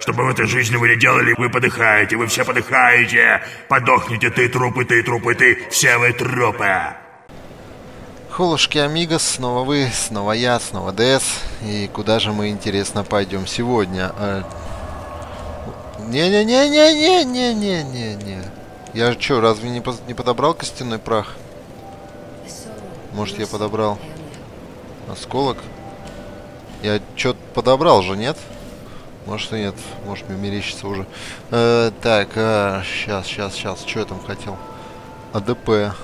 Что бы в этой жизни вы не делали, вы подыхаете, вы все подыхаете. Подохните, ты трупы, ты трупы, ты, все вы трупы. Холушки, амигос, снова вы, снова я, снова ДС. И куда же мы, интересно, пойдем сегодня? Не-не-не-не-не-не-не-не-не. Я что, разве не подобрал костяной прах? Может, я подобрал осколок? Я что-то подобрал же, нет? Может, и нет. Может, мне мерещится уже. Так, сейчас. Что я там хотел? АДП.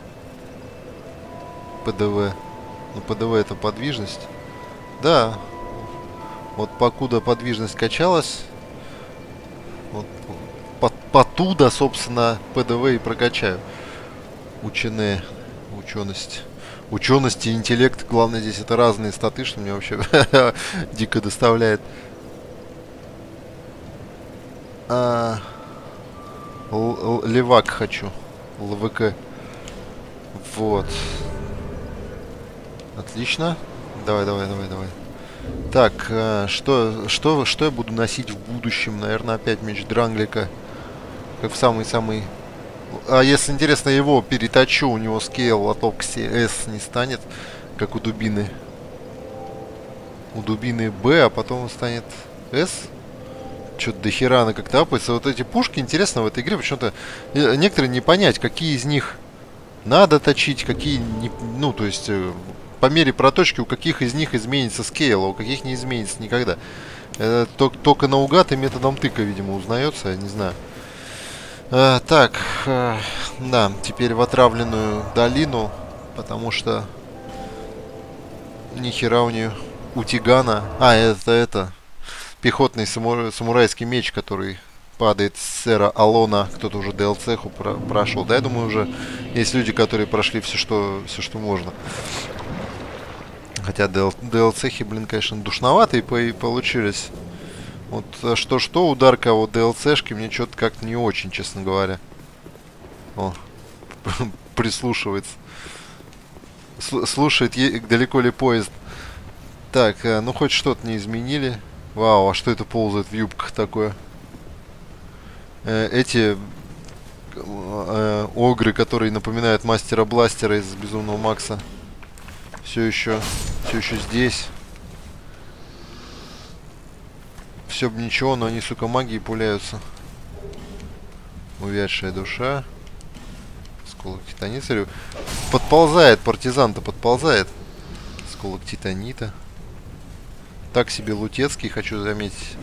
ПДВ. Ну, ПДВ это подвижность. Да. Вот покуда подвижность качалась, вот потуда, собственно, ПДВ и прокачаю. Ученость. Ученость и интеллект, главное здесь это разные статы, что мне вообще дико доставляет. Левак хочу. ЛВК. Вот. Отлично. Давай. Так, что я буду носить в будущем? Наверное, опять меч Дранглика. Как в самый-самый... А если интересно, его переточу, у него скейл от Окси S не станет, как у дубины. У дубины B, а потом он станет S. Что-то дохера она как-то апается. Вот эти пушки, интересно, в этой игре почему-то некоторые не понять, какие из них надо точить, какие не... Ну, то есть, по мере проточки, у каких из них изменится скейл, а у каких не изменится никогда. Это только наугад и методом тыка, видимо, узнается, я не знаю. Так, да, теперь в отравленную долину, потому что нихера у нее у Тигана. Это пехотный самурайский меч, который падает с сэра Алона. Кто-то уже DLC-ху прошел. Да, я думаю, уже есть люди, которые прошли все, что можно. Хотя DLC-хи, блин, конечно, душноватые получились. Вот что ударка, а вот DLC-шки мне что-то как-то не очень, честно говоря. О, прислушивается. Слушает, далеко ли поезд. Так, ну хоть что-то не изменили. Вау, а что это ползает в юбках такое? Эти огры, которые напоминают мастера бластера из Безумного Макса, все еще здесь. Все бы ничего, но они, сука, магией пуляются. Увядшая душа. Осколок титанита. Подползает, партизан-то подползает. Осколок титанита. Так себе лутецкий, хочу заметить.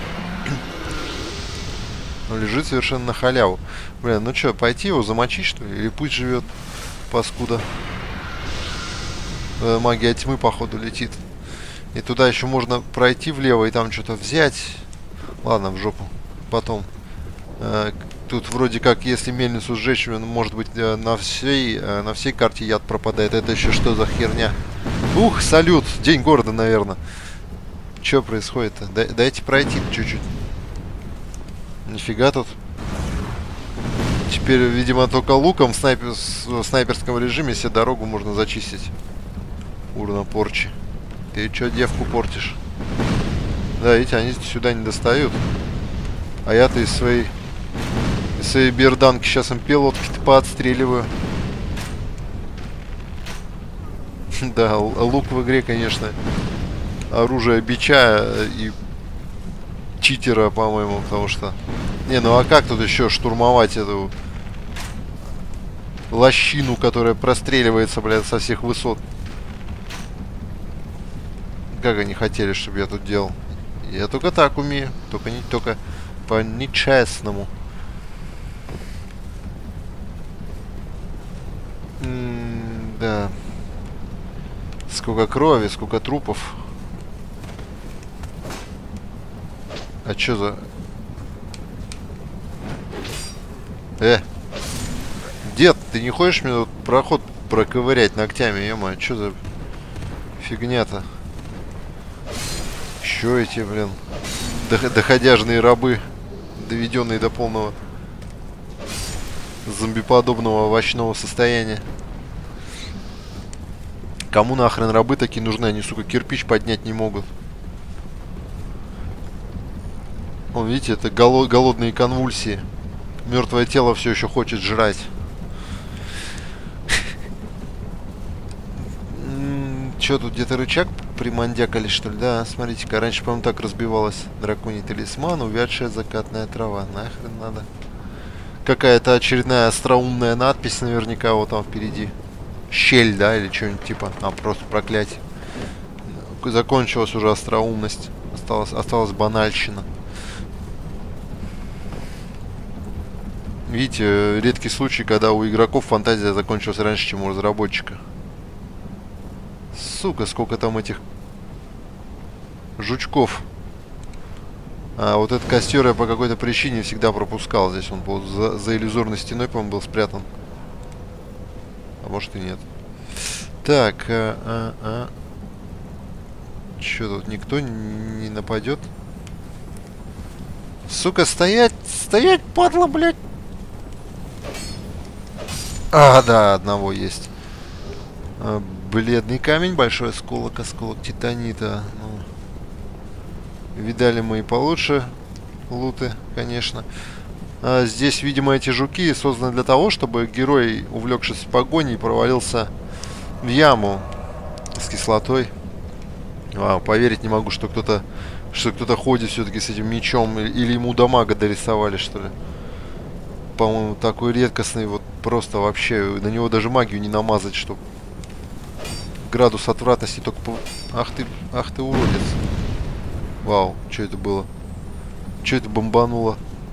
Но лежит совершенно на халяву. Блин, ну что, пойти его замочить, что ли? Или пусть живет, паскуда. Магия тьмы, походу, летит. И туда еще можно пройти влево и там что-то взять. Ладно, в жопу. Потом. Тут вроде как, если мельницу сжечь, может быть, на всей карте яд пропадает. Это еще что за херня? Ух, салют! День города, наверное. Что происходит-то? Дайте пройти чуть-чуть. Нифига тут. Теперь, видимо, только луком в снайперском режиме себе дорогу можно зачистить. Урна порчи. Ты чё девку портишь? Да, видите, они сюда не достают. А я-то из своей берданки сейчас им пилотки-то поотстреливаю. Да, лук в игре, конечно, оружие бича и читера, по-моему, потому что... Не, ну а как тут еще штурмовать эту лощину, которая простреливается, блядь, со всех высот? Как они хотели, чтобы я тут делал? Я только так умею. Только по-нечестному. Да. Сколько крови, сколько трупов. А чё за... Дед, ты не хочешь мне тут проход проковырять ногтями? Ё-моё, чё за фигня-то? Еще эти, блин, доходяжные рабы, доведенные до полного зомбиподобного овощного состояния. Кому нахрен рабы такие нужны? Они, сука, кирпич поднять не могут. О, видите, это голодные конвульсии. Мертвое тело все еще хочет жрать. Че, тут где-то рычаг примандякали, что ли? Да, смотрите-ка, раньше, по-моему, так разбивалась драконий талисман, увядшая закатная трава. Нахрен надо. Какая-то очередная остроумная надпись наверняка вот там впереди. Щель, да, или что-нибудь типа. А, просто проклятие. Закончилась уже остроумность. Осталась банальщина. Видите, редкий случай, когда у игроков фантазия закончилась раньше, чем у разработчика. Сука, сколько там этих жучков. А вот этот костер я по какой-то причине всегда пропускал. Здесь он был за иллюзорной стеной, по-моему, был спрятан. А может и нет. Так, Че тут, никто не нападет? Сука, стоять, падла, блядь. А, да, одного есть. Бледный камень, большой осколок титанита. Ну, видали мы и получше луты, конечно. Здесь, видимо, эти жуки созданы для того, чтобы герой, увлекшись погоней, провалился в яму с кислотой. Поверить не могу, что кто-то ходит все-таки с этим мечом. Или ему дамага дорисовали, что ли. По-моему, такой редкостный, вот просто вообще. На него даже магию не намазать, чтобы градус отвратности только по... Ах ты уродец. Вау, что это было? Что это бомбануло?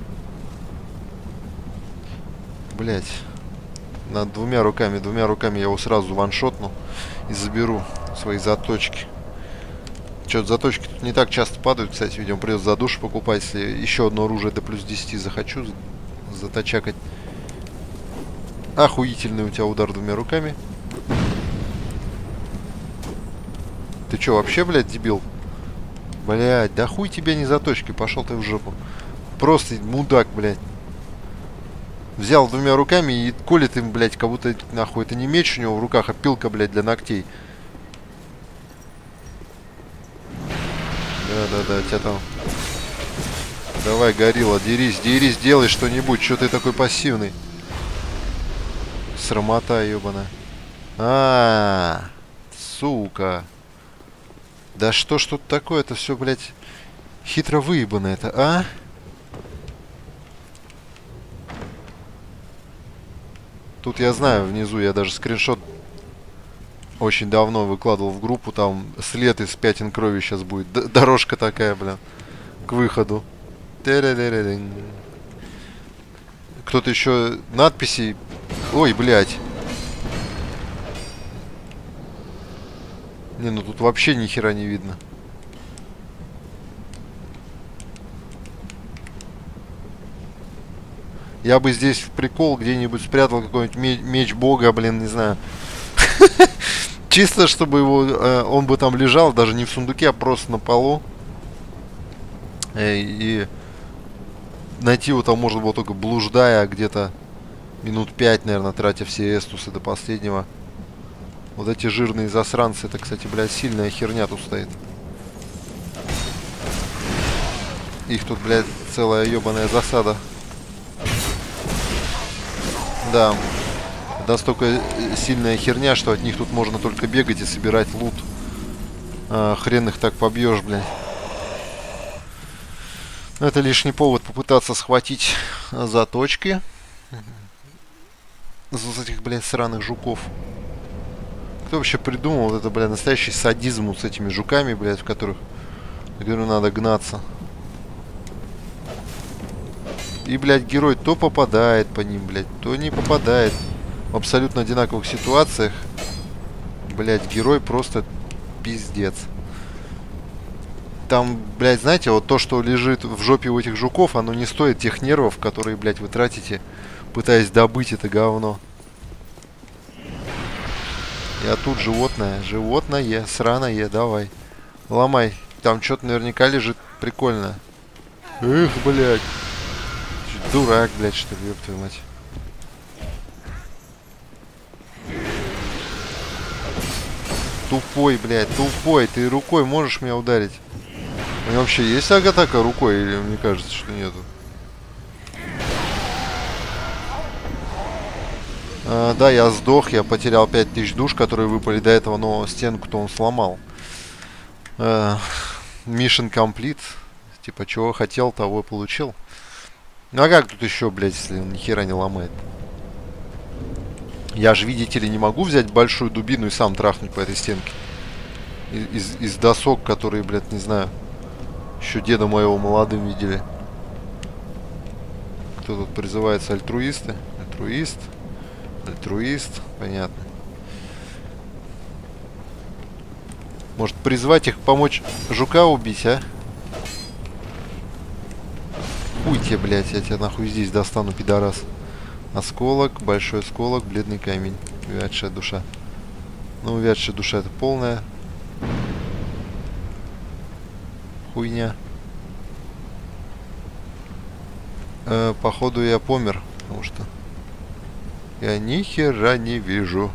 Блять. Над двумя руками я его сразу ваншотну и заберу свои заточки. Что-то заточки тут не так часто падают, кстати, видимо, придется за душу покупать, если еще одно оружие до плюс 10 захочу заточакать. Охуительный у тебя удар двумя руками. Ты что, вообще, блядь, дебил? Блядь, да хуй тебе не заточки, пошел ты в жопу. Просто мудак, блядь. Взял двумя руками и колет им, блядь, как будто, нахуй, это не меч у него в руках, а пилка, блядь, для ногтей. Да, тебя там... Давай, горилла, дерись, делай что-нибудь. Что ты такой пассивный? Срамота, ебаная. Сука. Да что ж тут такое? Это все, блядь, хитро выебано это, а? Тут я знаю, внизу я даже скриншот очень давно выкладывал в группу. Там след из пятен крови сейчас будет. Дорожка такая, блин, к выходу. Кто-то еще надписи... Ой, блядь. Не, ну тут вообще ни хера не видно. Я бы здесь в прикол где-нибудь спрятал какой-нибудь меч бога, блин, не знаю. Чисто, чтобы его... он бы там лежал, даже не в сундуке, а просто на полу. И найти его там можно было только блуждая где-то минут 5, наверное, тратя все эстусы до последнего. Вот эти жирные засранцы, это, кстати, блядь, сильная херня тут стоит. Их тут, блядь, целая ебаная засада. Да, настолько сильная херня, что от них тут можно только бегать и собирать лут. Хрен их так побьешь, блядь. Это лишний повод попытаться схватить заточки с этих, блядь, сраных жуков. Кто вообще придумал вот это, блядь, настоящий садизм вот с этими жуками, блядь, в которых, говорю, надо гнаться. И, блядь, герой то попадает по ним, блядь, то не попадает. В абсолютно одинаковых ситуациях, блядь, герой просто пиздец. Там, блядь, знаете, вот то, что лежит в жопе у этих жуков, оно не стоит тех нервов, которые, блядь, вы тратите, пытаясь добыть это говно. Я тут животное, сраное, давай. Ломай. Там что-то наверняка лежит прикольно. Эх, блядь. Дурак, блядь, что ли, ёб твою мать. Тупой, блядь, тупой. Ты рукой можешь меня ударить? У него вообще есть атака рукой, или мне кажется, что нету? Да, я сдох, я потерял 5000 душ, которые выпали до этого, но стенку-то он сломал. Mission complete. Типа, чего хотел, того и получил. Ну а как тут еще, блядь, если он ни хера не ломает? Я же, видите ли, не могу взять большую дубину и сам трахнуть по этой стенке. Из досок, которые, блядь, не знаю, еще деда моего молодым видели. Кто тут призывается? Альтруисты? Альтруист. Альтруист. Понятно. Может призвать их помочь жука убить, а? Хуй тебе, блядь, я тебя нахуй здесь достану, пидорас. Осколок, большой осколок, бледный камень. Увядшая душа. Ну, увядшая душа это полная хуйня. Походу я помер, потому что я ни хера не вижу.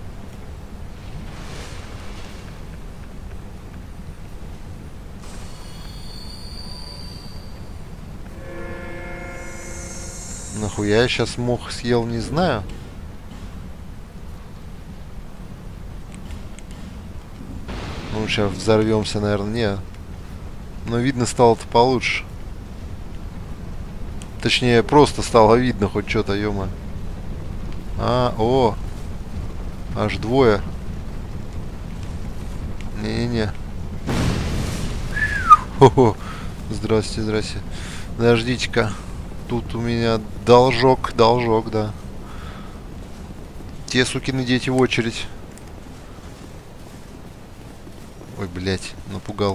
Нахуя я сейчас мох съел, не знаю. Ну, сейчас взорвемся, наверное, не. Но видно стало-то получше. Точнее, просто стало видно хоть что-то, ё-моё. О! Аж двое. Не-не-не. Хо-хо. Здрасте, здрасте. Подождите-ка. Тут у меня должок, да. Те сукины дети в очередь. Ой, блядь, напугал.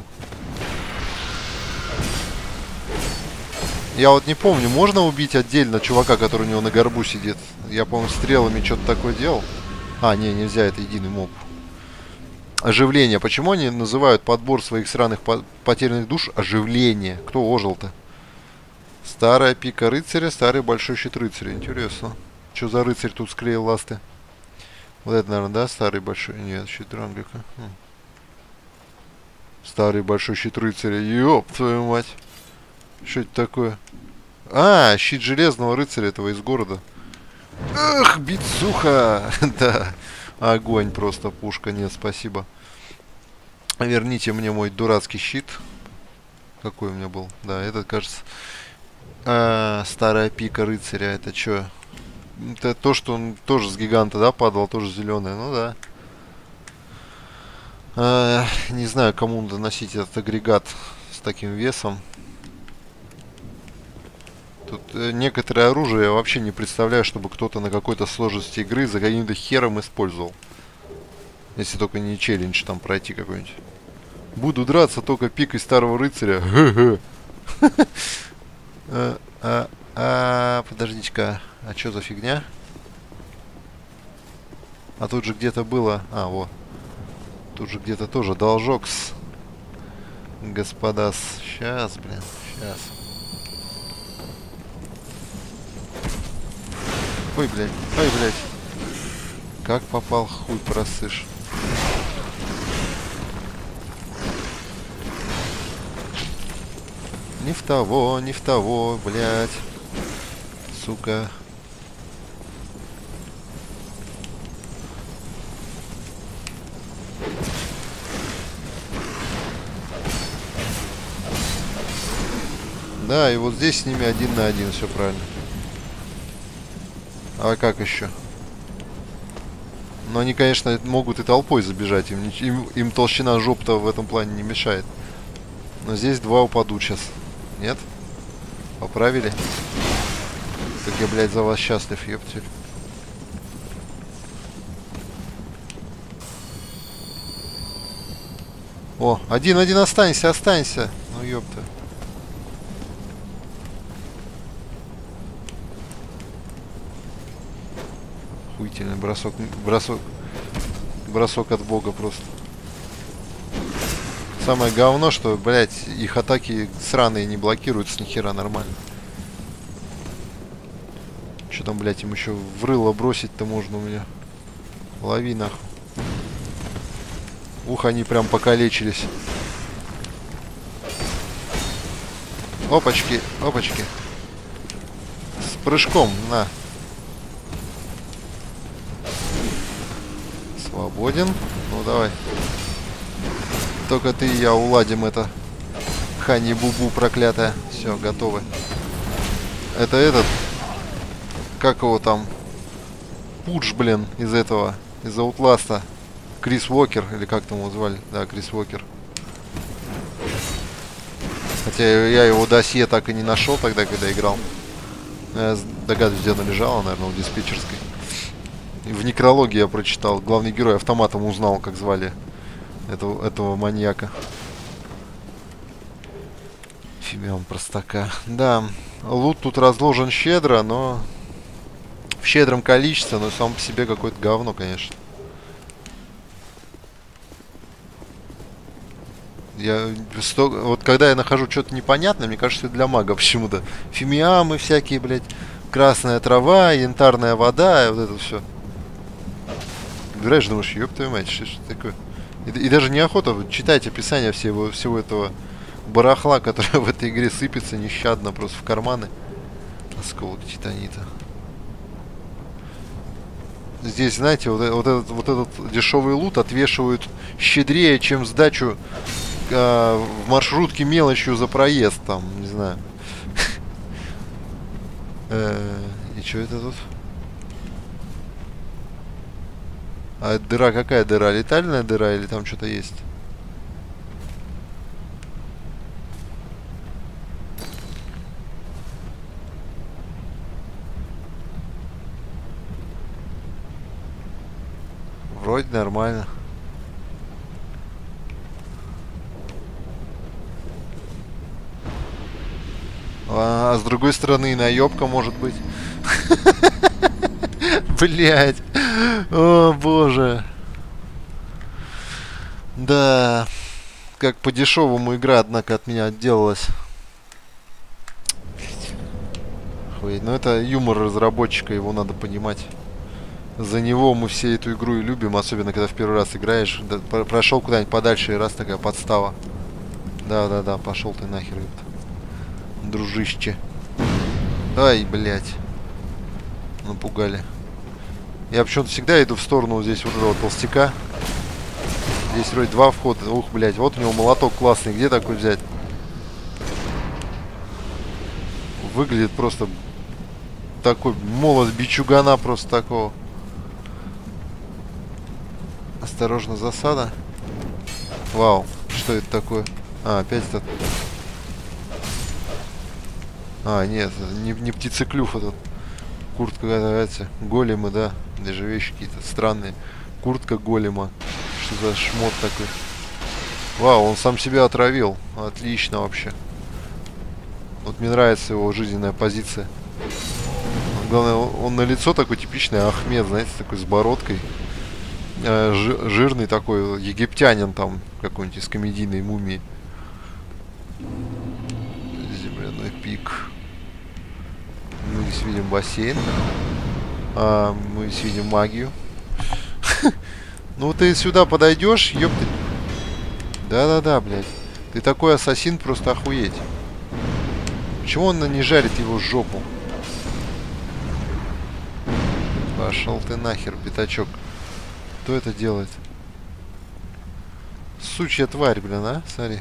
Я вот не помню, можно убить отдельно чувака, который у него на горбу сидит? Я, по-моему, стрелами что-то такое делал. Не, нельзя, это единый моб. Оживление. Почему они называют подбор своих сраных потерянных душ оживление? Кто ожил-то? Старая пика рыцаря, старый большой щит рыцаря. Интересно. Что за рыцарь тут склеил ласты? Вот это, наверное, да? Старый большой... Нет, щит Дранглика. Старый большой щит рыцаря. Ёб твою мать. Что это такое? Щит железного рыцаря этого из города. Эх, бицуха. Да. Огонь просто, пушка. Нет, спасибо. Верните мне мой дурацкий щит. Какой у меня был? Да, этот, кажется... старая пика рыцаря. Это что? Это то, что он тоже с гиганта, да, падал, тоже зеленый. Ну да. Не знаю, кому надо носить этот агрегат с таким весом. Тут некоторое оружие я вообще не представляю, чтобы кто-то на какой-то сложности игры за каким-то хером использовал. Если только не челлендж там пройти какой-нибудь. Буду драться только пикой старого рыцаря. Подождите-ка. А что за фигня? А тут же где-то было... вот. Тут же где-то тоже должок-с. Господа. Сейчас, блин. Сейчас. Ой, блядь. Ой, блядь. Как попал, хуй просышь. Не в того, блядь. Сука. Да, и вот здесь с ними 1 на 1, все правильно. А как еще? Но они, конечно, могут и толпой забежать. Им толщина жоп-то в этом плане не мешает. Но здесь 2 упадут сейчас. Нет? Поправили? Как я, блядь, за вас счастлив, ёптель. О, один останься. Ну, ёпта. Охуительный бросок от бога просто. Самое говно, что, блядь, их атаки сраные не блокируются ни хера нормально. Что там, блядь, им еще в рыло бросить-то можно у меня? Лови нахуй. Ух, они прям покалечились. Опачки, опачки. С прыжком, на. Свободен. Ну, давай. Только ты и я уладим это. Хани-бубу проклятая. Все, готовы. Это этот... Как его там? Пудж, блин, из этого. Из Outlast'а. Крис Уокер, или как там его звали? Да, Крис Уокер. Хотя я его досье так и не нашел тогда, когда играл. Я догадываюсь, где оно лежало, наверное, у диспетчерской. И в некрологии я прочитал. Главный герой автоматом узнал, как звали этого маньяка. Фимиам простака. Да, лут тут разложен щедро, но... В щедром количестве, но сам по себе какое-то говно, конечно. Вот когда я нахожу что-то непонятное, мне кажется, это для мага почему-то. Фимиамы всякие, блядь. Красная трава, янтарная вода, вот это все. Играешь, думаешь, ёб твою мать, что такое? И даже неохота читать описание всего этого барахла, которое в этой игре сыпется нещадно просто в карманы. Осколок титанита. Здесь, знаете, вот этот дешевый лут отвешивают щедрее, чем сдачу в маршрутке мелочью за проезд, там, не знаю. И что это тут? А дыра какая дыра? Летальная дыра или там что-то есть? Вроде нормально. А с другой стороны и наебка может быть. Блять. О, боже. Да. Как по-дешевому игра, однако, от меня отделалась. Охуеть. Ну это юмор разработчика, его надо понимать. За него мы все эту игру и любим, особенно когда в первый раз играешь. Да, прошел куда-нибудь подальше, и раз такая подстава. Да-да-да, пошел ты нахер, дружище. Ай, блять. Напугали. Я почему-то всегда иду в сторону здесь вот этого толстяка. Здесь вроде два входа. Ух, блять, вот у него молоток классный. Где такой взять? Выглядит просто такой молот бичугана просто такого. Осторожно, засада. Вау, что это такое? А, опять этот. А, нет, не птицеклюв этот. Куртка какая-то, големы, да. Даже вещи какие-то странные. Куртка голема. Что за шмот такой? Вау, он сам себя отравил. Отлично вообще. Вот мне нравится его жизненная позиция. Главное, он на лицо такой типичный Ахмед, знаете, такой с бородкой. Жирный такой, египтянин там, какой-нибудь из комедийной мумии. Земляной пик. Мы здесь видим бассейн. Мы здесь видим магию. Ну ты сюда подойдешь, ёпты. Да-да-да, блядь. Ты такой ассасин, просто охуеть. Почему он не жарит его жопу? Пошел ты нахер, пятачок. Кто это делает? Сучья тварь, блин, а? Смотри.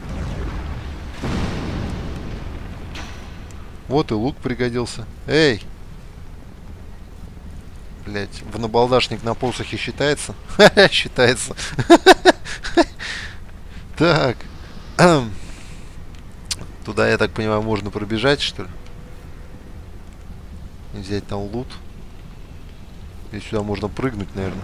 Вот и лук пригодился. Эй! Блять, в набалдашник на посохе считается? Считается. Так. Туда, я так понимаю, можно пробежать, что ли? И взять там лут. И сюда можно прыгнуть, наверное.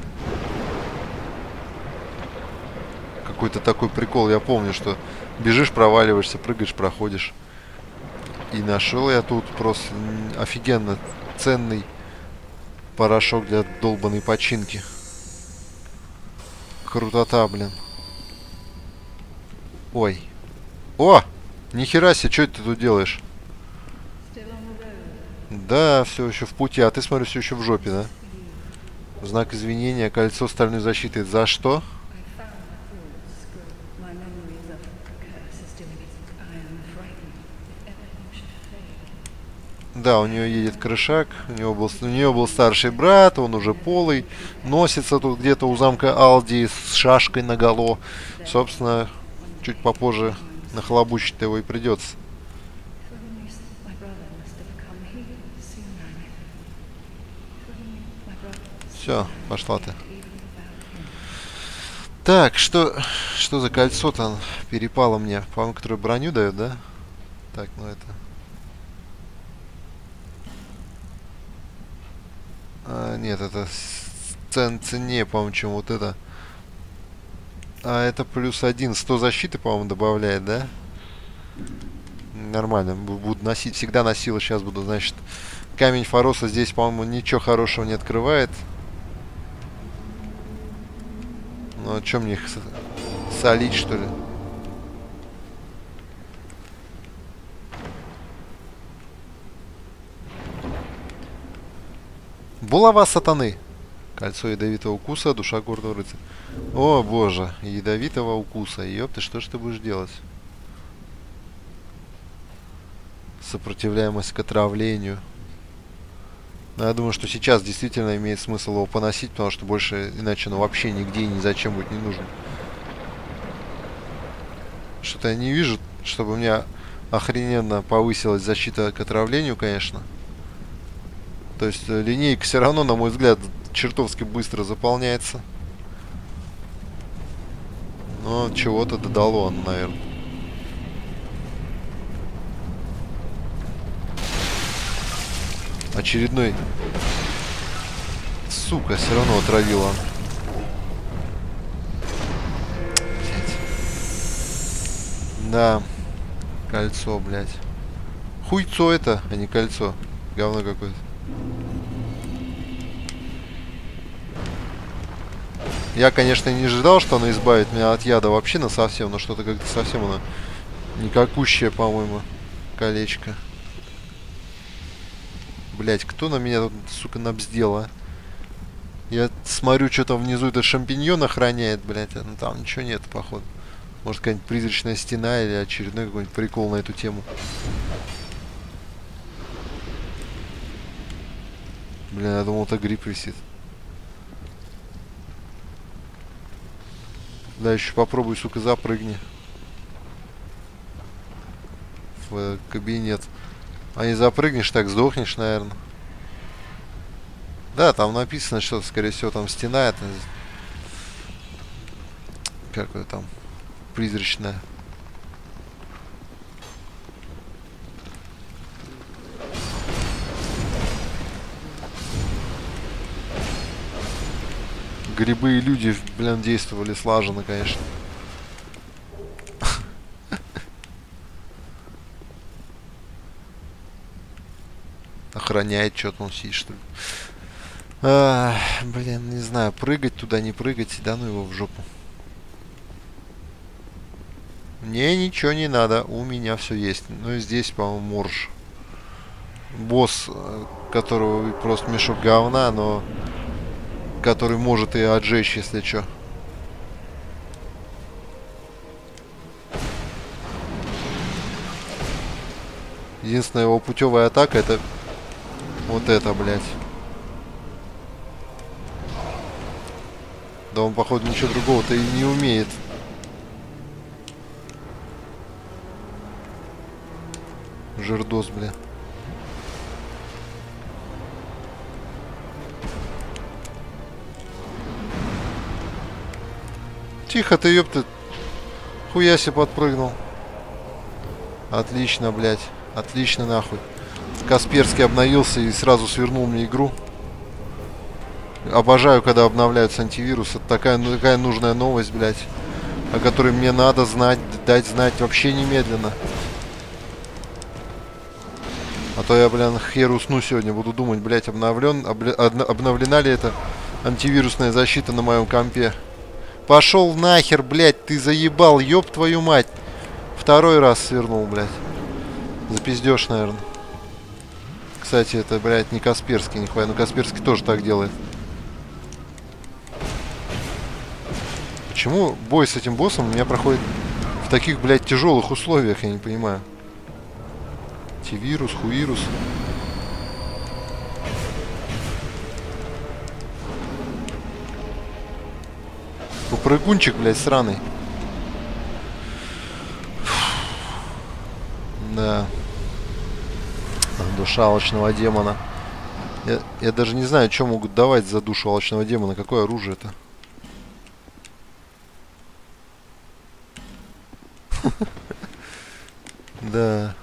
Какой-то такой прикол. Я помню, что бежишь, проваливаешься, прыгаешь, проходишь. И нашел я тут просто офигенно ценный порошок для долбанной починки. Крутота, блин. Ой. О! Нихера себе, что ты тут делаешь? Да, все еще в пути. А ты, смотрю, все еще в жопе, да? Знак извинения, кольцо стальной защиты. За что? Да, у нее едет крышак, у нее был старший брат, он уже полый, носится тут где-то у замка Алди с шашкой наголо. Собственно, чуть попозже нахлобучить его и придется. Все, пошла ты. Так, что за кольцо-то перепало мне? По-моему, которое броню дает, да? Так, ну это... нет, это ценнее, по-моему, чем вот это. А это +1. 100 защиты, по-моему, добавляет, да? Нормально. Буду носить. Всегда носила. Сейчас буду, значит... Камень Фароса здесь, по-моему, ничего хорошего не открывает. Ну, а что мне их солить, что ли? Булава сатаны. Кольцо ядовитого укуса, душа гордого рыцаря. О, боже, ядовитого укуса. Ёпты, что ж ты будешь делать? Сопротивляемость к отравлению. Но я думаю, что сейчас действительно имеет смысл его поносить, потому что больше, иначе, ну, вообще нигде и ни зачем будет не нужен. Что-то я не вижу, чтобы у меня охрененно повысилась защита к отравлению, конечно. То есть линейка все равно, на мой взгляд, чертовски быстро заполняется. Но чего-то додало он, наверное. Очередной. Сука, все равно отравила. Блять. Да. Кольцо, блядь. Хуйцо это, а не кольцо. Говно какое-то. Я, конечно, не ожидал, что она избавит меня от яда вообще на совсем, но что-то как-то совсем она никакущее, по-моему, колечко. Блять, кто на меня тут, сука, набздел, а? Я смотрю, что-то внизу этот шампиньон охраняет, блять, а ну там ничего нет, походу. Может, какая-нибудь призрачная стена или очередной какой-нибудь прикол на эту тему. Блин, я думал, это гриб висит. Да, еще попробуй, сука, запрыгни. В кабинет. А не запрыгнешь, так сдохнешь, наверное. Да, там написано что-то, скорее всего, там стена это... Какое там? Призрачная. Грибы и люди, блин, действовали слаженно, конечно. Охраняет что-то он сидит, что ли. Блин, не знаю, прыгать туда, не прыгать, да ну его в жопу. Мне ничего не надо, у меня все есть. Ну и здесь, по-моему, морж. Босс, которого просто мешок говна, но... Который может и отжечь, если что. Единственная его путевая атака это... Вот это, блядь. Да он, походу, ничего другого-то и не умеет. Жирдос, бля. Тихо ты, ёпта. Хуяси подпрыгнул. Отлично, блядь. Отлично, нахуй. Касперский обновился и сразу свернул мне игру. Обожаю, когда обновляются антивирусы. Это такая нужная новость, блядь. О которой мне надо знать, дать знать вообще немедленно. А то я, блин, хер усну сегодня. Буду думать, блядь, обновлена ли эта антивирусная защита на моем компе. Пошел нахер, блядь, ты заебал, ёб твою мать. Второй раз свернул, блядь. Запиздешь, наверное. Кстати, это, блядь, не Касперский, нихуя. Но Касперский тоже так делает. Почему бой с этим боссом у меня проходит в таких, блядь, тяжелых условиях, я не понимаю. Антивирус, хуирус. прыгунчик, блядь, сраный. Да. Душа алчного демона. Я даже не знаю, что могут давать за душу алчного демона. Какое оружие это? Да.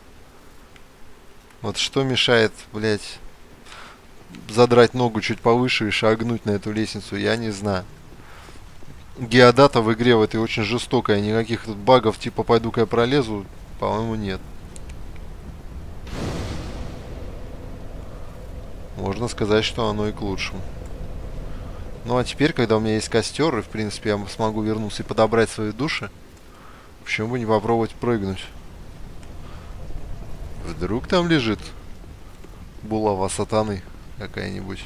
Вот что мешает, блядь, задрать ногу чуть повыше и шагнуть на эту лестницу, я не знаю. Геодата в игре в этой очень жестокая. Никаких тут багов типа пойду-ка я пролезу, по-моему, нет. Можно сказать, что оно и к лучшему. Ну а теперь, когда у меня есть костер, и в принципе я смогу вернуться и подобрать свои души, почему бы не попробовать прыгнуть? Вдруг там лежит булава сатаны какая-нибудь.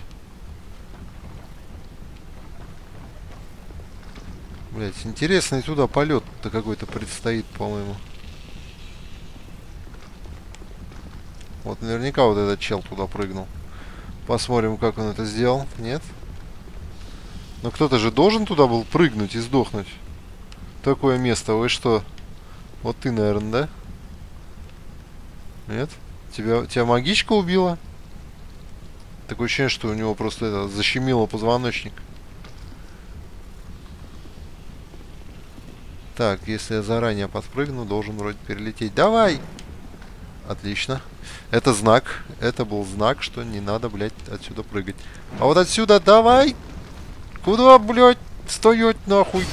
Блять, интересный туда полет-то какой-то предстоит, по-моему. Вот наверняка вот этот чел туда прыгнул. Посмотрим, как он это сделал. Нет? Но кто-то же должен туда был прыгнуть и сдохнуть. Такое место. Вы что? Вот ты, наверное, да? Нет? Тебя магичка убила? Такое ощущение, что у него просто это защемило позвоночник. Так, если я заранее подпрыгну, должен вроде перелететь. Давай! Отлично. Это знак. Это был знак, что не надо, блядь, отсюда прыгать. А вот отсюда давай! Куда, блядь, стоять нахуй?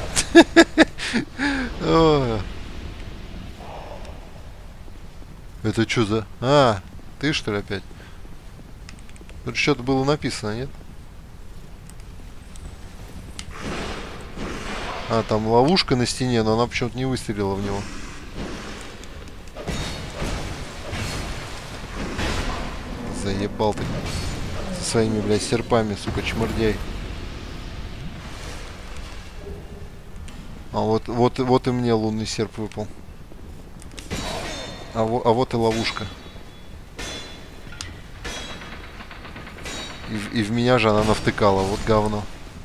Это что за... А, ты что ли опять? Тут что-то было написано, нет? А, там ловушка на стене, но она почему-то не выстрелила в него. Заебал ты. Со своими, блядь, серпами, сука, чмырдяй. А вот и мне лунный серп выпал. А вот и ловушка. И в меня же она навтыкала, вот говно.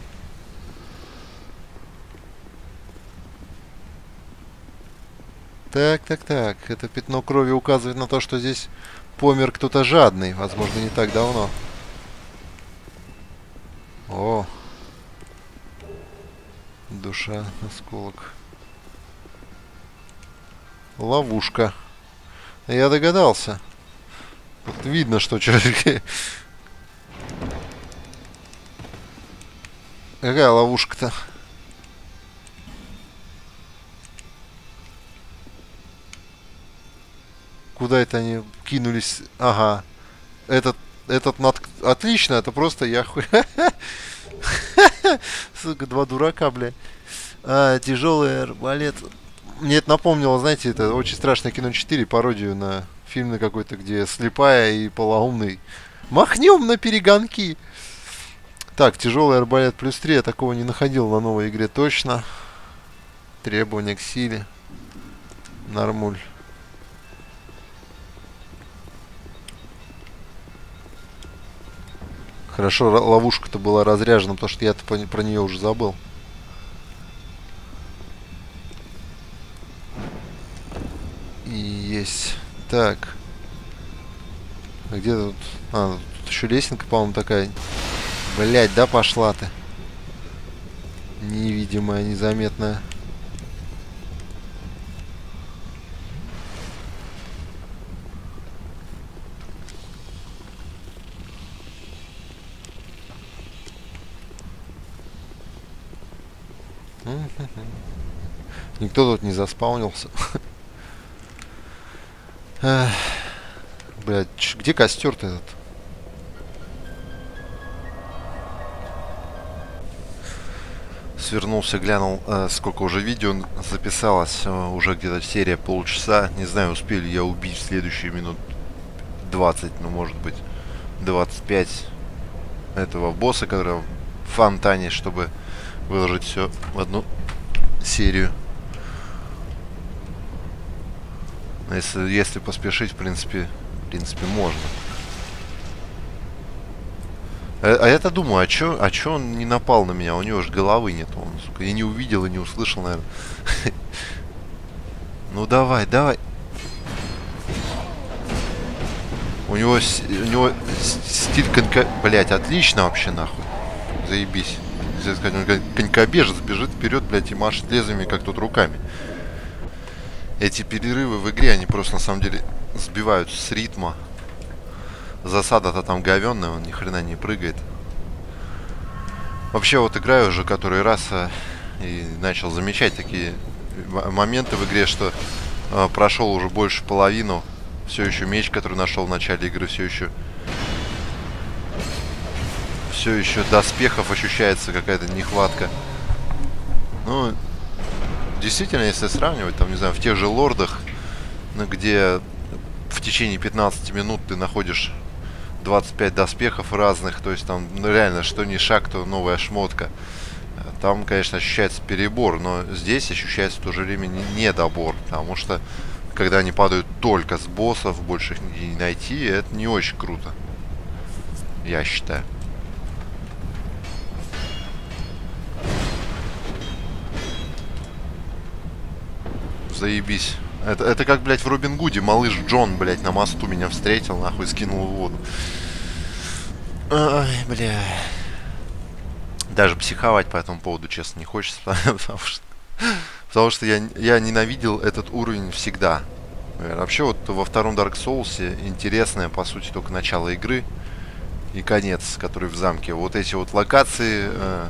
Так. Это пятно крови указывает на то, что здесь помер кто-то жадный. Возможно, не так давно. О. Душа, осколок. Ловушка. Я догадался. Вот видно, что человек... Какая ловушка-то? Куда это они кинулись? Ага. Этот Отлично, это просто я хуй... Сука, два дурака, блядь. Тяжелый арбалет. Мне это напомнило, знаете, это «Очень страшное кино 4», пародию на фильм на какой-то, где слепая и полоумный. Махнем на перегонки. Так, тяжелый арбалет +3. Я такого не находил на новой игре точно. Требования к силе. Нормуль. Хорошо, ловушка-то была разряжена, потому что я-то про нее уже забыл. И есть. Так. А где тут? А, тут еще лесенка, по-моему, такая. Блять, да пошла ты. Невидимая, незаметная. Никто тут не заспаунился. Блядь, где костер-то этот? Свернулся, глянул, сколько уже видео записалось. Уже где-то серия полчаса. Не знаю, успели я убить в следующие минут 20, ну может быть 25 этого босса, который в фонтане, чтобы выложить все в одну серию. Если поспешить, в принципе можно. А я-то думаю, а чё он не напал на меня? У него же головы нет. Он, сука, и не увидел, и не услышал, наверное. Ну давай, давай. У него стиль конька... Блять, отлично вообще, нахуй. Заебись. Если сказать, он конькобежец бежит вперед, блять, и машет лезвиями, как тут руками. Эти перерывы в игре, они просто на самом деле сбивают с ритма. Засада-то там говенная, он ни хрена не прыгает. Вообще вот играю уже который раз и начал замечать такие моменты в игре, что прошел уже больше половину. Все еще меч, который нашел в начале игры, все еще доспехов ощущается какая-то нехватка. Ну, действительно, если сравнивать, там, не знаю, в тех же лордах, где в течение 15 минут ты находишь 25 доспехов разных, то есть там, ну, реально, что ни шаг, то новая шмотка. Там, конечно, ощущается перебор, но здесь ощущается в то же время недобор, потому что когда они падают только с боссов, больше их не найти, это не очень круто, я считаю. Заебись. Это как, блядь, в Робин Гуде малыш Джон, блядь, на мосту меня встретил, нахуй, скинул в воду. Ай, бля. Даже психовать по этому поводу, честно, не хочется, потому что я ненавидел этот уровень всегда. Вообще, вот во втором Dark Souls интересное, по сути, только начало игры и конец, который в замке. Вот эти вот локации,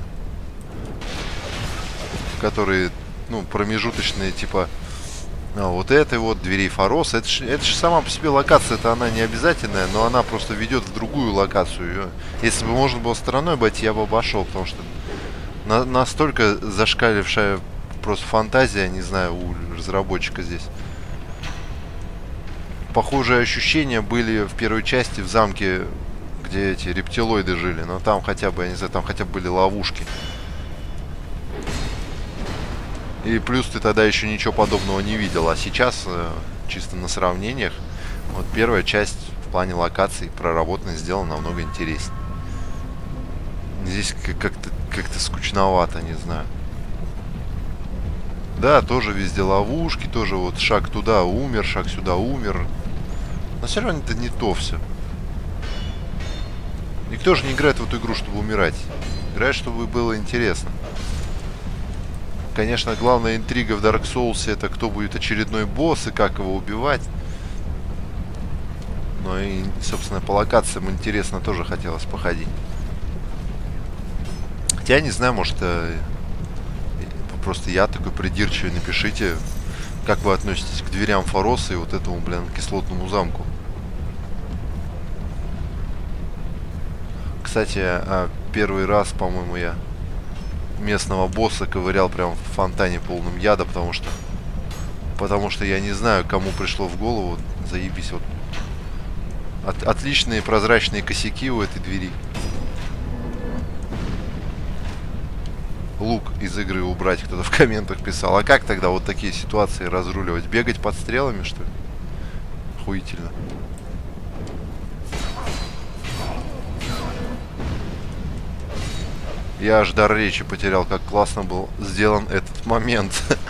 которые, ну, промежуточные, типа... вот этой вот двери Форос, это же сама по себе локация, это она не обязательная, но она просто ведет в другую локацию. Если бы можно было стороной обойти, я бы обошел, потому что настолько зашкалившая просто фантазия, не знаю, у разработчика здесь. Похожие ощущения были в первой части в замке, где эти рептилоиды жили, но там хотя бы, я не знаю, там хотя бы были ловушки. И плюс ты тогда еще ничего подобного не видел. А сейчас, чисто на сравнениях, вот первая часть в плане локаций проработана, сделана намного интереснее. Здесь как-то скучновато, не знаю. Да, тоже везде ловушки, тоже вот шаг туда умер, шаг сюда умер. Но все равно это не то все. Никто же не играет в эту игру, чтобы умирать. Играет, чтобы было интересно. Конечно, главная интрига в Dark Souls — это кто будет очередной босс и как его убивать. Ну и, собственно, по локациям интересно тоже хотелось походить. Хотя, я не знаю, может, просто я такой придирчивый. Напишите, как вы относитесь к дверям Фороса и вот этому, блин, кислотному замку. Кстати, первый раз, по-моему, я местного босса ковырял прям в фонтане полном яда, потому что я не знаю, кому пришло в голову. Заебись, вот отличные прозрачные косяки у этой двери. Лук из игры убрать, кто-то в комментах писал. А как тогда вот такие ситуации разруливать? Бегать под стрелами, что ли? Охуительно. Я аж дар речи потерял, как классно был сделан этот момент.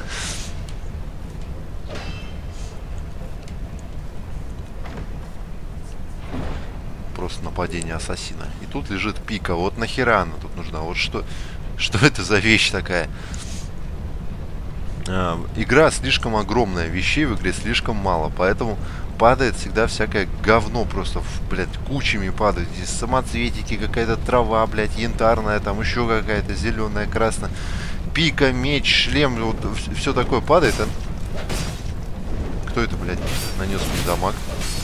Просто нападение ассасина. И тут лежит пика. Вот нахера она тут нужна? Вот что это за вещь такая? Игра слишком огромная, вещей в игре слишком мало, поэтому падает всегда всякое говно, просто, блядь, кучами падает. Здесь самоцветики, какая-то трава, блядь, янтарная, там еще какая-то зеленая, красная. Пика, меч, шлем, вот все такое падает. Кто это, блядь, нанес мне дамаг?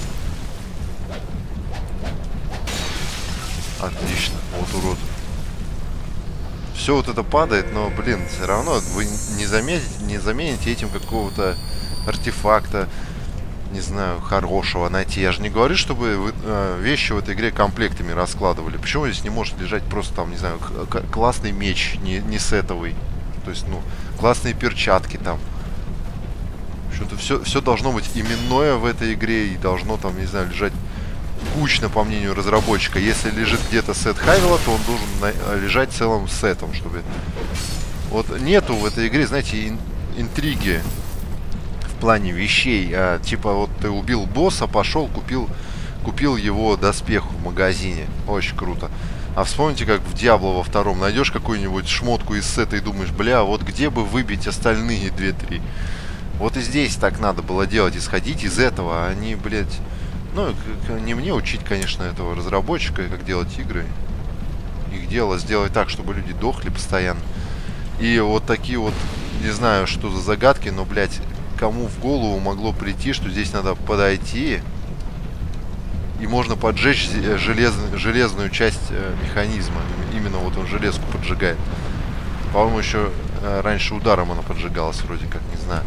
Отлично, вот урод. Все вот это падает, но, блин, все равно вы не замените этим какого-то артефакта, не знаю, хорошего найти. Я же не говорю, чтобы вы вещи в этой игре комплектами раскладывали. Почему здесь не может лежать просто там, не знаю, классный меч, не сетовый? То есть, ну, классные перчатки там. Что-то все должно быть именное в этой игре, и должно там, не знаю, лежать кучно, по мнению разработчика. Если лежит где-то сет Хайвела, то он должен лежать целым сетом, чтобы... Вот нету в этой игре, знаете, интриги в плане вещей. Типа вот ты убил босса, пошел, купил его доспех в магазине. Очень круто. А вспомните, как в Диабло во втором найдешь какую-нибудь шмотку из сета и думаешь, бля, вот где бы выбить остальные 2-3. Вот и здесь так надо было делать, исходить из этого. Они, блядь... Ну, не мне учить, конечно, этого разработчика, как делать игры. Их дело сделать так, чтобы люди дохли постоянно. И вот такие вот, не знаю, что за загадки, но, блядь, кому в голову могло прийти, что здесь надо подойти и можно поджечь железную часть механизма. Именно вот он железку поджигает. По-моему, еще раньше ударом она поджигалась, вроде как, не знаю.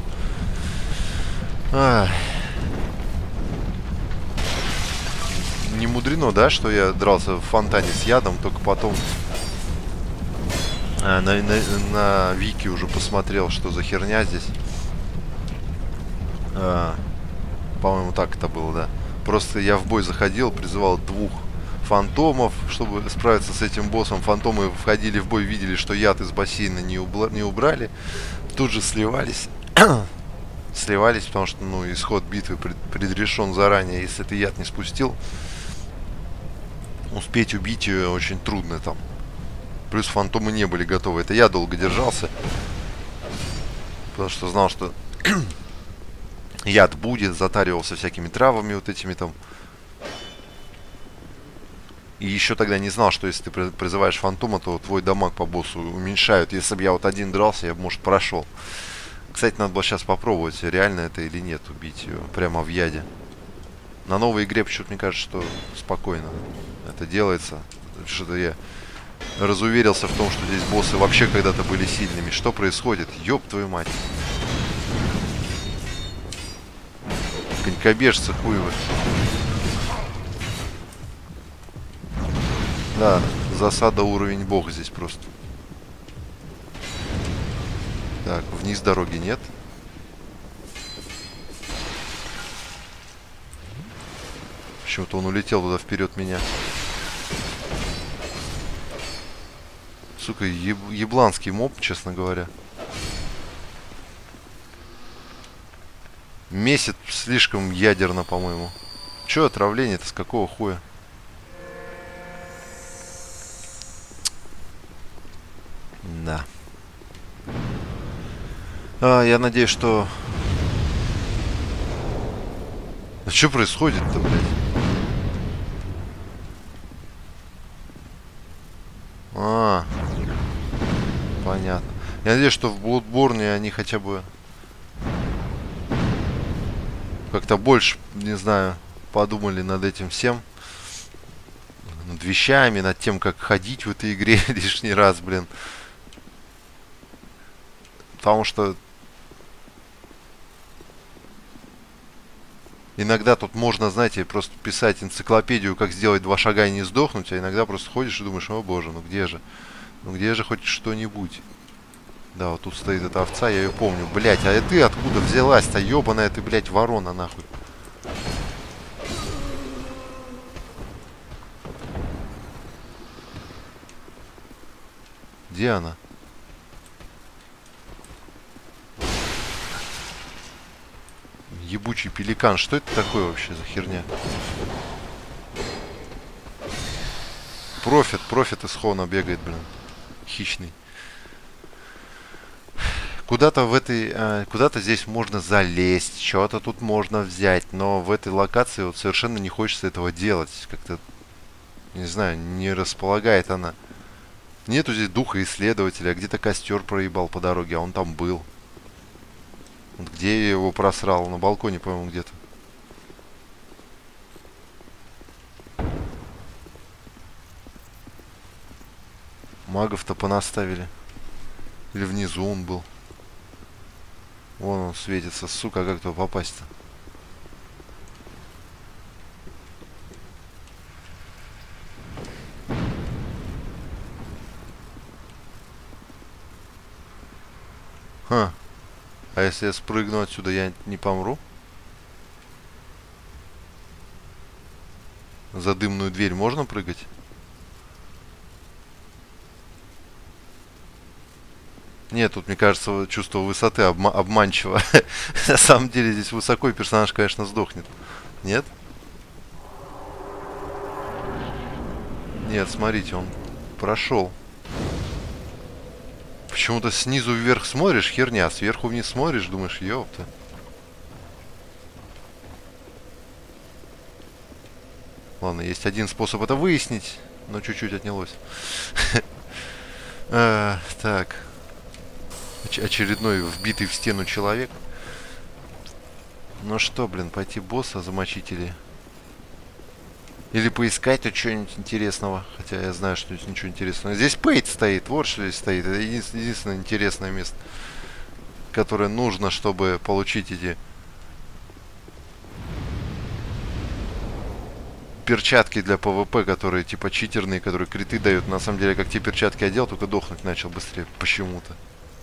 Не мудрено, да, что я дрался в фонтане с ядом, только потом на Вики уже посмотрел, что за херня здесь. По-моему, так это было, да. Просто я в бой заходил, призывал 2 фантомов, чтобы справиться с этим боссом. Фантомы входили в бой, видели, что яд из бассейна не убрали. Тут же сливались. Сливались, потому что, ну, исход битвы предрешен заранее. Если ты яд не спустил, успеть убить ее очень трудно там. Плюс фантомы не были готовы. Это я долго держался, потому что знал, что яд будет, затаривался всякими травами вот этими там. И еще тогда не знал, что если ты призываешь фантома, то твой дамаг по боссу уменьшают. Если бы я вот один дрался, я бы, может, прошел. Кстати, надо было сейчас попробовать, реально это или нет, убить ее прямо в яде. На новой игре почему-то мне кажется, что спокойно это делается. Что-то я разуверился в том, что здесь боссы вообще когда-то были сильными. Что происходит? Ёб твою мать. Конькобежцы хуевы. Да, засада уровень бог здесь просто. Так, вниз дороги нет. Почему-то он улетел туда вперед меня. Сука, ебланский моб, честно говоря. Месяц слишком ядерно, по-моему. Че отравление-то, с какого хуя? Да. Я надеюсь, что... А что происходит-то, блядь? Понятно. Я надеюсь, что в Bloodborne они хотя бы как-то больше, не знаю, подумали над этим всем. Над вещами, над тем, как ходить в этой игре лишний раз, блин. Потому что иногда тут можно, знаете, просто писать энциклопедию, как сделать 2 шага и не сдохнуть, а иногда просто ходишь и думаешь, о боже, ну где же? Ну где же хоть что-нибудь? Да, вот тут стоит эта овца, я ее помню. Блять, а ты откуда взялась-то, ебаная ты, блять, ворона, нахуй? Где она? Ебучий пеликан. Что это такое вообще за херня? Профит из Хона бегает, блин. Хищный. Куда-то в этой... куда-то здесь можно залезть. Что-то тут можно взять. Но в этой локации вот совершенно не хочется этого делать. Как-то, не знаю, не располагает она. Нету здесь духа исследователя. Где-то костер проебал по дороге, а он там был. Вот где я его просрал? На балконе, по-моему, где-то. Магов-то понаставили. Или внизу он был. Вон он светится. Сука, а как туда попасть-то? Ха. А если я спрыгну отсюда, я не помру? За дымную дверь можно прыгать? Нет, тут, мне кажется, чувство высоты обманчиво. На самом деле здесь высоко, и персонаж, конечно, сдохнет. Нет? Нет, смотрите, он прошел. Почему-то снизу вверх смотришь, херня, сверху вниз смотришь, думаешь, ёпта. Ладно, есть один способ это выяснить, но чуть-чуть отнялось. Так. Очередной вбитый в стену человек. Ну что, блин, пойти босса замочить или поискать тут что-нибудь интересного. Хотя я знаю, что здесь ничего интересного. Здесь Пейт стоит, вот что здесь стоит. Это единственное интересное место, которое нужно, чтобы получить эти перчатки для ПВП, которые типа читерные, которые криты дают. На самом деле, как те перчатки одел, только дохнуть начал быстрее почему-то.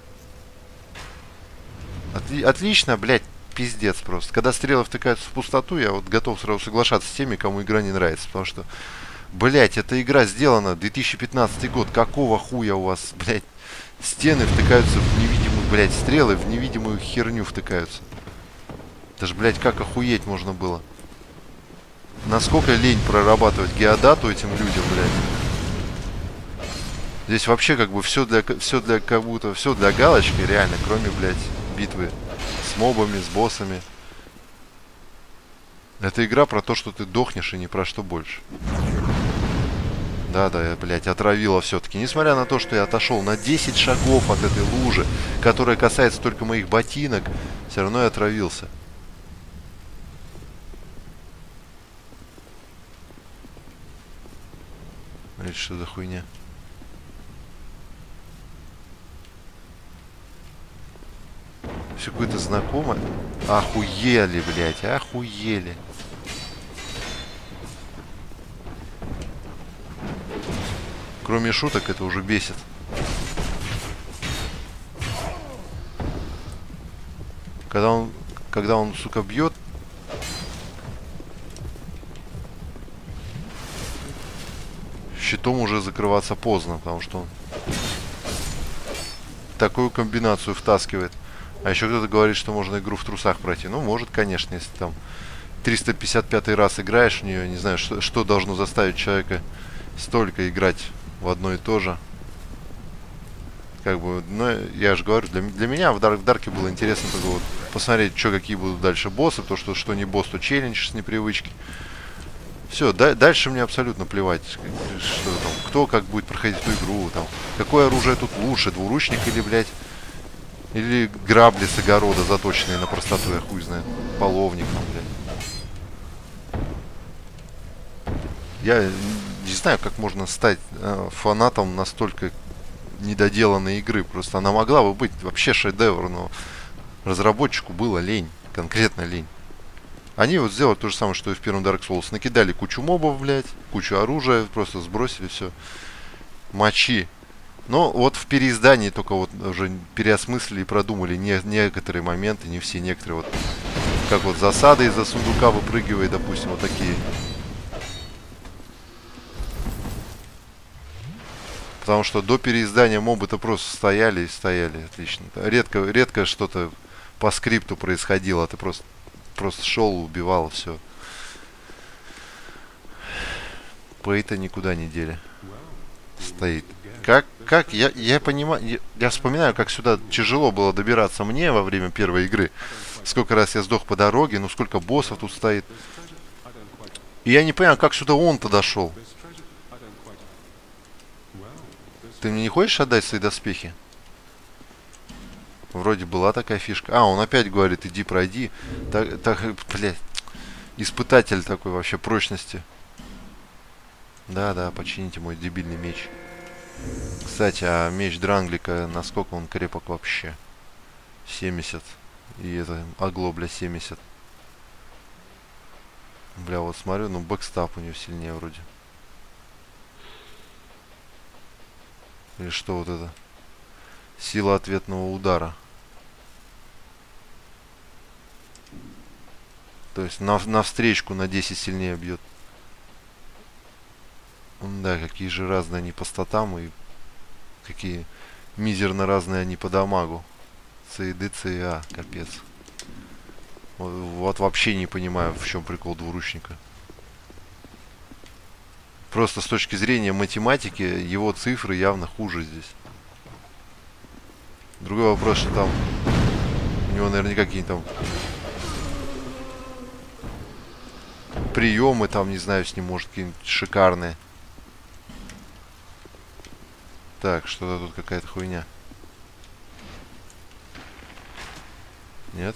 Отлично, блядь, пиздец просто. Когда стрелы втыкаются в пустоту, я вот готов сразу соглашаться с теми, кому игра не нравится. Потому что, блядь, эта игра сделана 2015 год. Какого хуя у вас, блядь, стены втыкаются в невидимую, блядь, стрелы в невидимую херню втыкаются. Даже, блядь, как охуеть можно было. Насколько лень прорабатывать геодату этим людям, блядь. Здесь вообще как бы все для как будто все для галочки, реально, кроме, блядь, битвы с мобами, с боссами. Это игра про то, что ты дохнешь, и не про что больше. Да, я, блядь, отравила все-таки. Несмотря на то, что я отошел на 10 шагов от этой лужи, которая касается только моих ботинок, все равно я отравился. Блядь, что за хуйня? Все какое-то знакомое. Охуели, блядь, охуели. Кроме шуток, это уже бесит. Когда он, сука, бьет. Щитом уже закрываться поздно, потому что он такую комбинацию втаскивает. А еще кто-то говорит, что можно игру в трусах пройти. Ну, может, конечно, если там 355 раз играешь в нее. Не знаю, что должно заставить человека столько играть в одно и то же. Как бы, ну, я же говорю, для меня в Дарке было интересно только вот посмотреть, какие будут дальше боссы. То, что не босс, то челлендж с непривычки. Все, дальше мне абсолютно плевать, что там, кто как будет проходить эту игру, там, какое оружие тут лучше, двуручник или, блядь, или грабли с огорода, заточенные на простоту, я хуй знает, половник там, блядь. Я не знаю, как можно стать фанатом настолько недоделанной игры, просто она могла бы быть вообще шедевр, но разработчику было лень, конкретно лень. Они вот сделали то же самое, что и в первом Dark Souls. Накидали кучу мобов, блядь, кучу оружия, просто сбросили все. Мочи. Но вот в переиздании только вот уже переосмыслили и продумали некоторые моменты, не все, некоторые вот. Как вот засады из-за сундука выпрыгивает, допустим, вот такие. Потому что до переиздания мобы-то просто стояли и стояли. Отлично. Редко что-то по скрипту происходило, ты просто шел, убивал, все. Пейта никуда не дели. Стоит. Как? Я понимаю, я вспоминаю, как сюда тяжело было добираться мне во время первой игры. Сколько раз я сдох по дороге, ну сколько боссов тут стоит. И я не понимаю, как сюда он-то дошел. Ты мне не хочешь отдать свои доспехи? Вроде была такая фишка. А, он опять говорит, иди пройди. Так, блядь. Испытатель такой вообще прочности. Да, почините мой дебильный меч. Кстати, а меч Дранглика, насколько он крепок вообще? 70. И это оглобля 70. Бля, вот смотрю, ну бэкстап у него сильнее вроде. Или что вот это? Сила ответного удара. То есть на встречку на 10 сильнее бьет. Да, какие же разные они по статам и какие мизерно разные они по дамагу. ЦИД, ЦИА, капец. Вот вообще не понимаю, в чем прикол двуручника. Просто с точки зрения математики, его цифры явно хуже здесь. Другой вопрос, что там у него наверняка какие-то там приемы, там, не знаю, с ним может какие-нибудь шикарные. Так, что-то тут какая-то хуйня. Нет?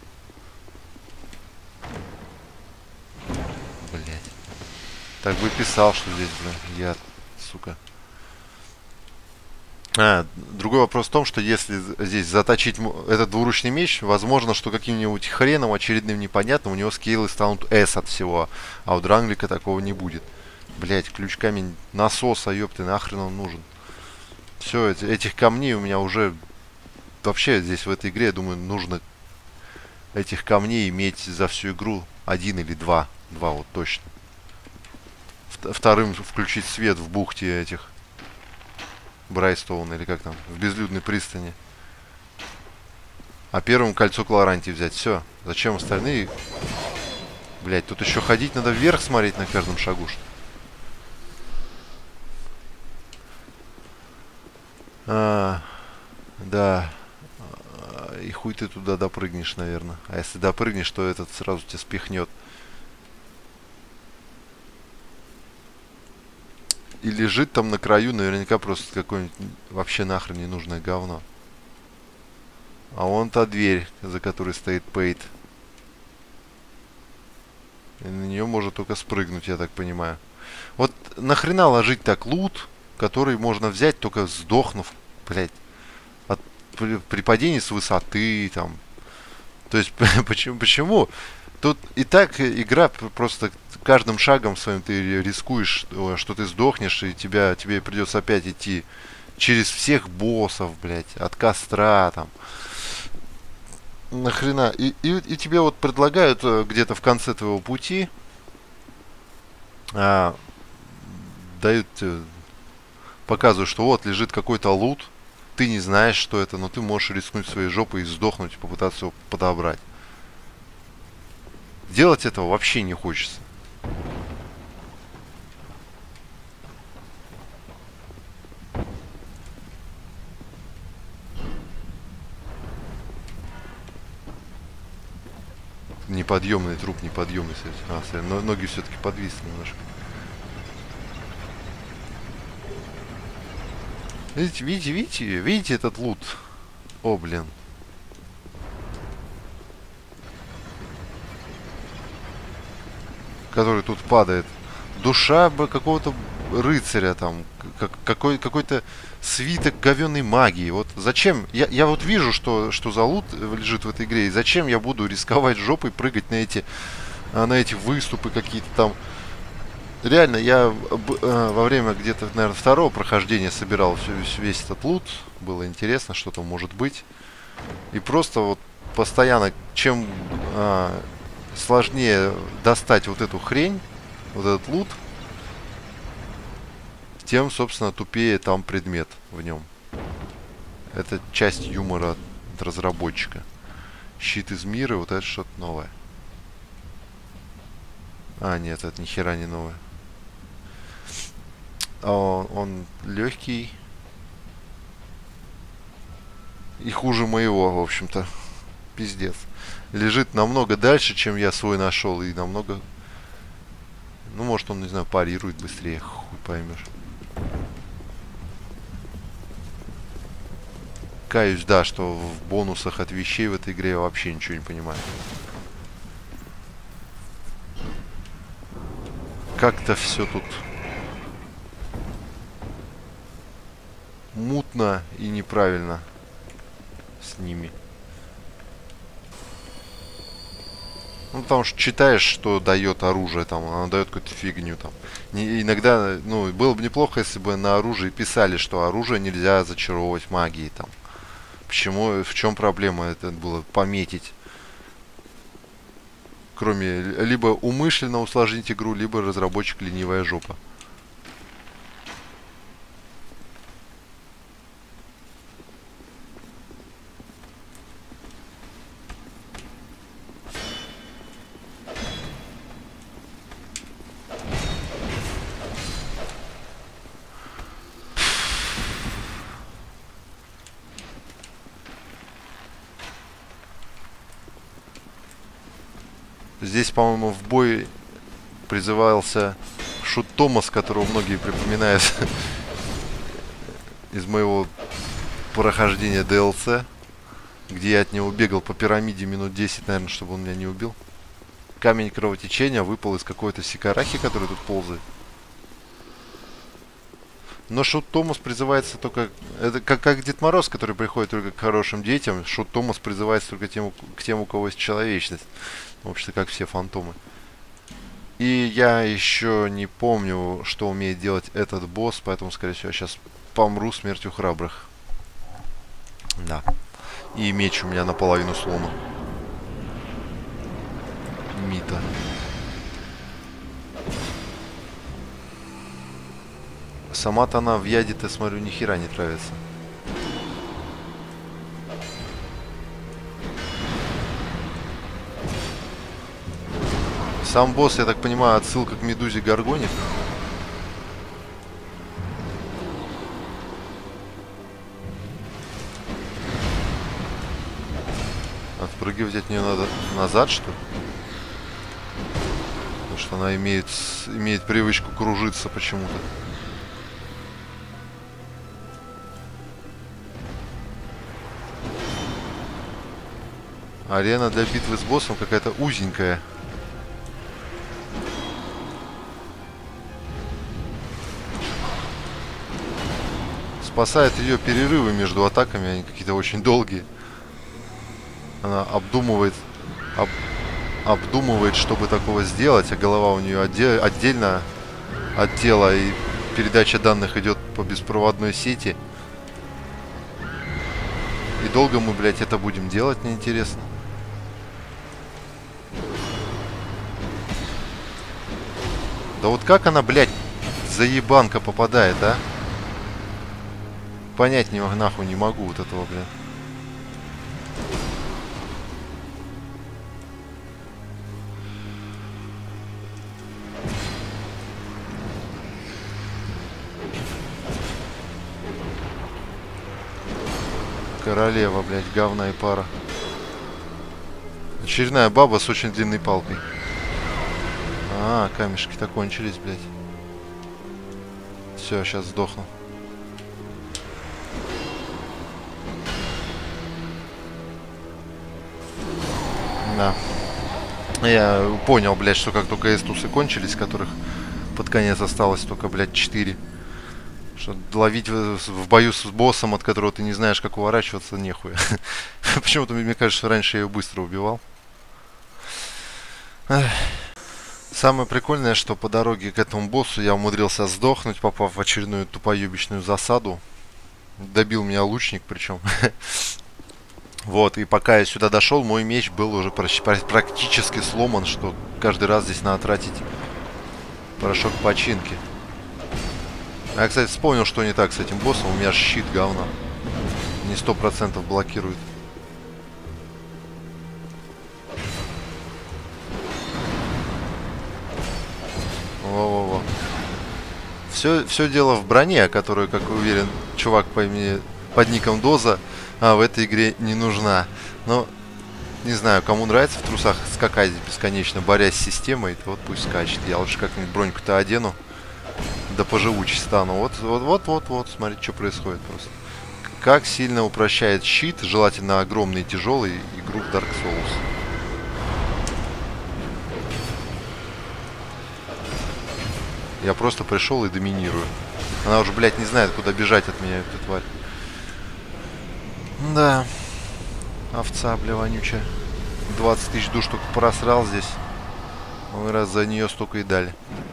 Блять. Так бы писал, что здесь, блин, яд, сука. Другой вопрос в том, что если здесь заточить этот двуручный меч, возможно, что каким-нибудь хреном очередным непонятным у него скейлы станут S от всего, а у Дранглика такого не будет. Блять, ключ камень насоса, ёпты, нахрен он нужен. Все, этих камней у меня уже... Вообще здесь в этой игре, я думаю, нужно этих камней иметь за всю игру один или два. Два вот точно. Вторым включить свет в бухте этих Брайстоун или как там, в безлюдной пристани. А первым кольцо Кларантии взять. Все. Зачем остальные? Блять, тут еще ходить надо вверх смотреть на каждом шагу. Да. И хуй ты туда допрыгнешь, наверное. А если допрыгнешь, то этот сразу тебя спихнет. И лежит там на краю наверняка просто какое-нибудь вообще нахрен ненужное говно. А вон та дверь, за которой стоит Пейт. И на нее можно только спрыгнуть, я так понимаю. Вот нахрена ложить так лут, который можно взять, только сдохнув, блять, при падении с высоты, там. То есть, почему? Тут и так игра просто каждым шагом своим ты рискуешь, что ты сдохнешь, и тебе придется опять идти через всех боссов, блядь, от костра, там. Нахрена? И тебе вот предлагают где-то в конце твоего пути, дают, показывают, что вот лежит какой-то лут, ты не знаешь, что это, но ты можешь рискнуть своей жопой и сдохнуть, и попытаться его подобрать. Делать этого вообще не хочется. Неподъемный труп, неподъемный. Но ноги все-таки подвисли немножко. Видите этот лут? О, блин. Который тут падает. Душа бы какого-то рыцаря там. Какой-то свиток говенной магии. Вот зачем? Я вот вижу, что за лут лежит в этой игре. И зачем я буду рисковать жопой, прыгать на эти выступы какие-то там. Реально, я во время где-то, наверное, второго прохождения собирал весь этот лут. Было интересно, что там может быть. И просто вот постоянно, чем сложнее достать вот эту хрень, вот этот лут, тем, собственно, тупее там предмет в нем. Это часть юмора от разработчика. Щит из мира, вот это что-то новое. Нет, это ни хера не новое. Он легкий. И хуже моего, в общем-то. Пиздец. Лежит намного дальше, чем я свой нашел. И намного... Ну, может, он, не знаю, парирует быстрее. Хуй поймешь. Каюсь, да, что в бонусах от вещей в этой игре я вообще ничего не понимаю. Как-то все тут мутно и неправильно с ними. Ну, потому что читаешь, что дает оружие, там, оно дает какую-то фигню, там. Иногда, ну, было бы неплохо, если бы на оружии писали, что оружие нельзя зачаровывать магией, там. Почему, в чем проблема это было пометить? Кроме, либо умышленно усложнить игру, либо разработчик ленивая жопа. Здесь, по-моему, в бой призывался Шут Томас, которого многие припоминают из моего прохождения DLC, где я от него бегал по пирамиде минут 10, наверное, чтобы он меня не убил. Камень кровотечения выпал из какой-то сикарахи, который тут ползает. Но Шут Томас призывается только... Это как Дед Мороз, который приходит только к хорошим детям. Шут Томас призывается только к тем, у кого есть человечность. В общем-то, как все фантомы. И я еще не помню, что умеет делать этот босс, поэтому, скорее всего, я сейчас помру смертью храбрых. Да. И меч у меня наполовину сломан. Мита. Сама-то она в яде-то, смотрю, ни хера не травится. Сам босс, я так понимаю, отсылка к Медузе Гаргоне. Отпрыгивать от нее надо назад, что ли? Потому что она имеет привычку кружиться почему-то. Арена для битвы с боссом какая-то узенькая. Спасает ее перерывы между атаками, они какие-то очень долгие. Она обдумывает, чтобы такого сделать, а голова у нее отдельно от тела, и передача данных идет по беспроводной сети. И долго мы, блядь, это будем делать, мне интересно. Да вот как она, блядь, заебанка попадает, а? Понять нахуй не могу вот этого, блядь. Королева, блядь, говна и пара. Очередная баба с очень длинной палкой. А, камешки-то кончились, блядь. Все, сейчас сдохну. Да. Я понял, блядь, что как только эстусы кончились, которых под конец осталось только, блядь, 4. Что ловить в бою с боссом, от которого ты не знаешь, как уворачиваться, нехуя. Почему-то мне кажется, что раньше я ее быстро убивал. Самое прикольное, что по дороге к этому боссу я умудрился сдохнуть, попав в очередную тупоебичную засаду. Добил меня лучник, причем. Вот, и пока я сюда дошел, мой меч был уже практически сломан, что каждый раз здесь надо тратить порошок починки. А я, кстати, вспомнил, что не так с этим боссом. У меня щит говна. Не 100% блокирует. Во-во-во. Все дело в броне, которую, как уверен, чувак по имени под ником Доза в этой игре не нужна. Но не знаю, кому нравится в трусах скакать бесконечно, борясь с системой, то вот пусть скачет. Я лучше как-нибудь броньку-то одену, да поживучий стану. Вот, смотрите, что происходит просто. Как сильно упрощает щит, желательно огромный и тяжелый, игру в Dark Souls. Я просто пришел и доминирую. Она уже, блядь, не знает, куда бежать от меня, эта тварь. Да. Овца, бля, вонючая. 20 тысяч душ только просрал здесь. Мы раз за нее столько и дали.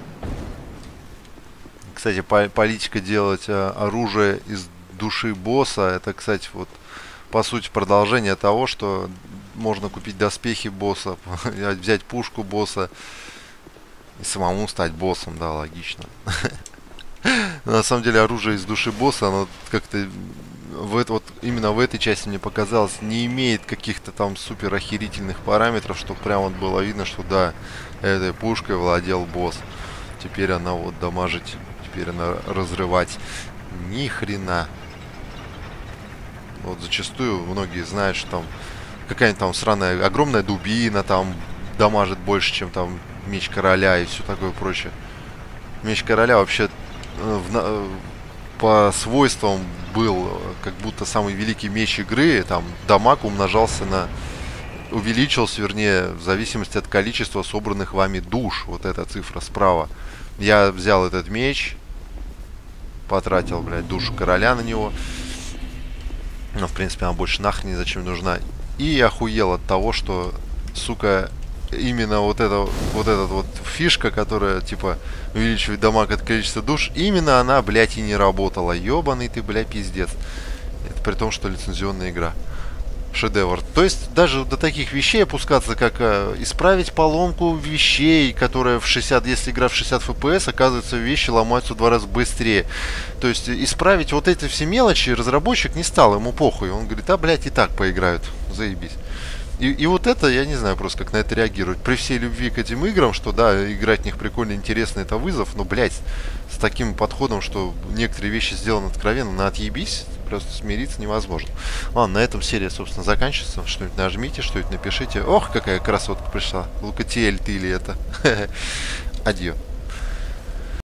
Кстати, политика делать оружие из души босса, это, кстати, вот по сути продолжение того, что можно купить доспехи босса, взять пушку босса и самому стать боссом, да, логично. Но на самом деле оружие из души босса, оно как-то именно в этой части мне показалось, не имеет каких-то там супер охерительных параметров, что прям вот было видно, что да, этой пушкой владел босс. Теперь она вот дамажить, теперь она разрывать. Ни хрена. Вот зачастую многие знают, что там какая-нибудь там сраная огромная дубина, там дамажит больше, чем там меч короля и все такое прочее. Меч короля вообще по свойствам был как будто самый великий меч игры. Там дамаг умножался на... увеличился, вернее, в зависимости от количества собранных вами душ. Вот эта цифра справа. Я взял этот меч, потратил, блядь, душу короля на него. Но, в принципе, она больше нахрен ни зачем нужна. И охуел от того, что, сука, именно вот эта вот фишка, которая, типа, увеличивает дамаг от количества душ, именно она, блядь, и не работала. Ёбаный ты, блядь, пиздец. Это при том, что лицензионная игра. Шедевр. То есть даже до таких вещей опускаться, как исправить поломку вещей, которая в 60, если игра в 60 FPS, оказывается, вещи ломаются в 2 раза быстрее. То есть исправить вот эти все мелочи разработчик не стал, ему похуй. Он говорит, а, блядь, и так поиграют. Заебись. И вот это, я не знаю просто, как на это реагировать. При всей любви к этим играм, что да, играть в них прикольно, интересно, это вызов, но, блядь, с таким подходом, что некоторые вещи сделаны откровенно, на отъебись, просто смириться невозможно. Ладно, на этом серия, собственно, заканчивается. Что-нибудь нажмите, что-нибудь напишите. Ох, какая красотка пришла. Лукатиэль, ты или это? Адьё.